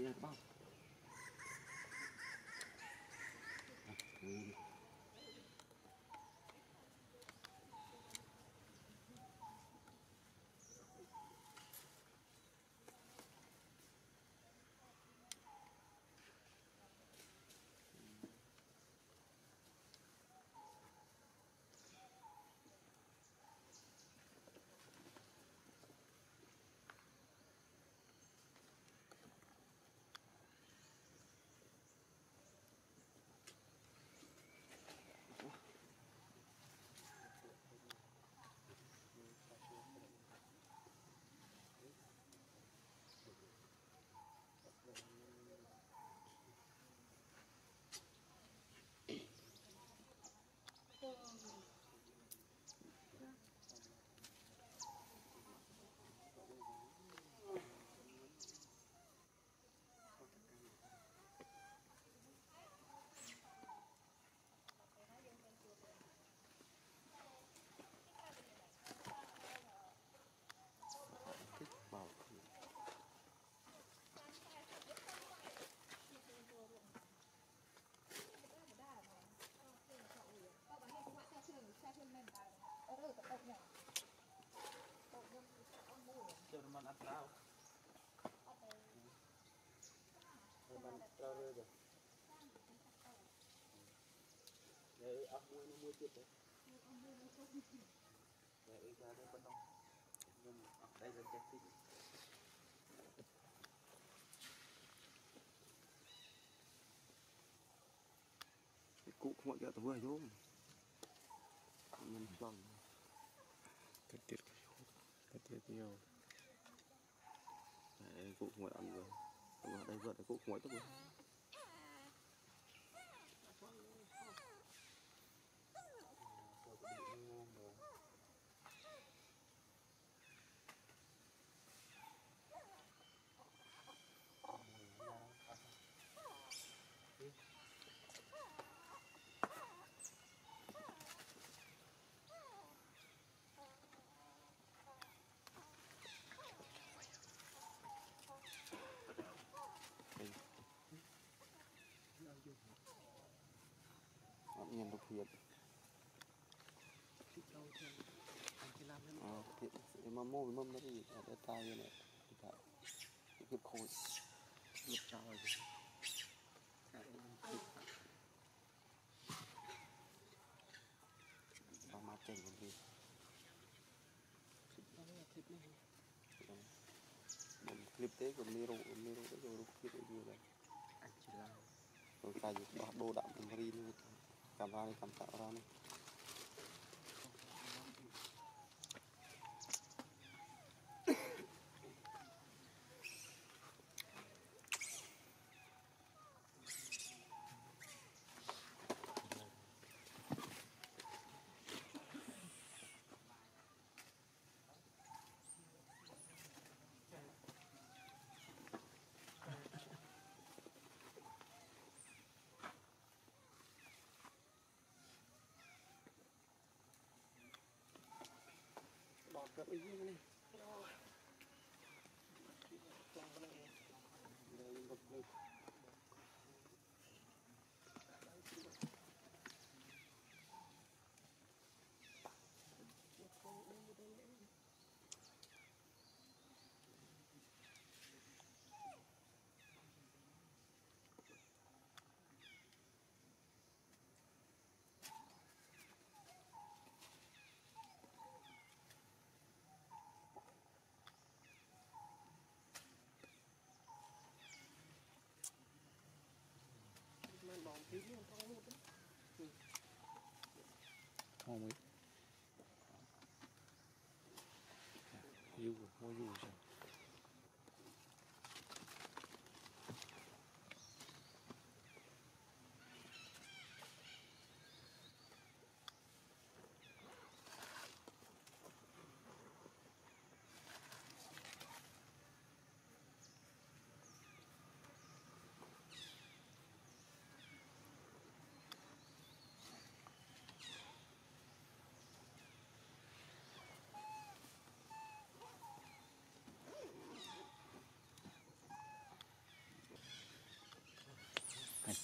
đi ăn bao. Bảo cho nó ăn lao mình trao rơi rồi để ấp muối nó muối chết đấy để ra đây bên đông nhưng đây là chắc thịt cụ không gọi tao vừa vô mình bằng cắt tiết nhiều đấy cụ không gọi ăn rồi mà đây vợ cụ không gọi tao vừa nhìn được thiệt thiệt mà mô với mâm đó thì ở đây tay như này thì phải cái khối nhập trao rồi và má chảy còn gì một clip tế của miro đó rồi lúc kia như này anh chỉ là rồi cài đồ đạm thành ri luôn camera này camera ra này đọt cái ý này đây một người không ấy yêu mua yêu rồi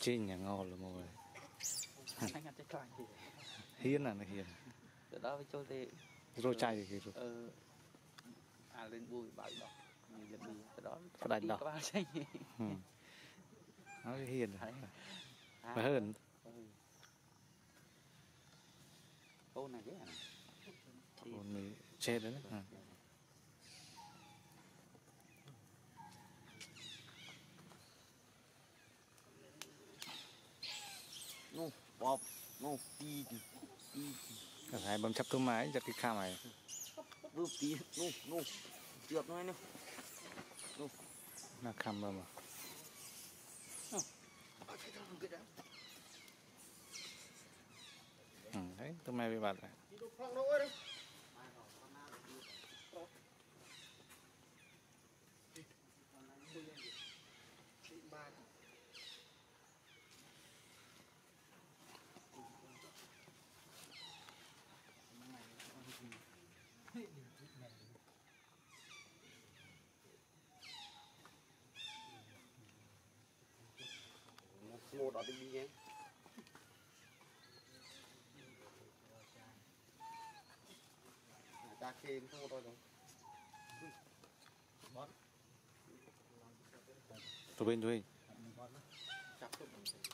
chi nhà ngon là mồi anh ăn trái xoài thì hiên là nó hiền từ đó với cho thì rồi chay thì rồi lên bùi bảo đó mình Libby từ đó cái đánh đó ba xanh nó hiền phải hơn cô này cái à còn mình chết đấy nô bọp nô pi hai bấm chắp túi máy giật cái kham này vừa pi nô trượt nói nè nô là kham rồi mà đấy túi máy bị bật này ngồi đó đi nhé ta kê không thôi đâu tụi bên chặt